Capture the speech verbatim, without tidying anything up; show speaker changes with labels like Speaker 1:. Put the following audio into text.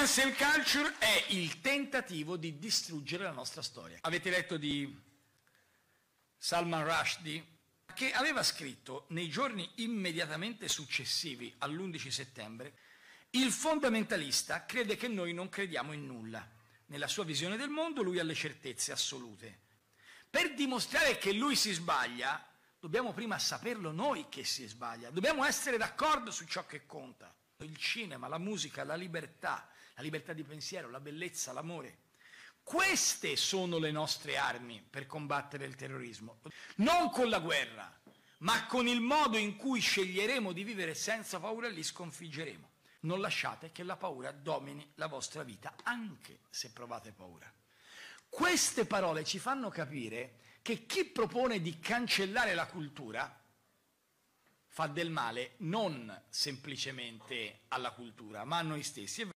Speaker 1: Cancel culture è il tentativo di distruggere la nostra storia. Avete letto di Salman Rushdie, che aveva scritto nei giorni immediatamente successivi all'undici settembre: il fondamentalista crede che noi non crediamo in nulla. Nella sua visione del mondo lui ha le certezze assolute. Per dimostrare che lui si sbaglia, dobbiamo prima saperlo noi che si sbaglia, dobbiamo essere d'accordo su ciò che conta. Il cinema, la musica, la libertà, la libertà di pensiero, la bellezza, l'amore. Queste sono le nostre armi per combattere il terrorismo. Non con la guerra, ma con il modo in cui sceglieremo di vivere senza paura li sconfiggeremo. Non lasciate che la paura domini la vostra vita, anche se provate paura. Queste parole ci fanno capire che chi propone di cancellare la cultura fa del male non semplicemente alla cultura, ma a noi stessi.